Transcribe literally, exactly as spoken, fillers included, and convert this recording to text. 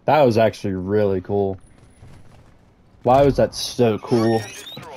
That was actually really cool. Why was that so cool?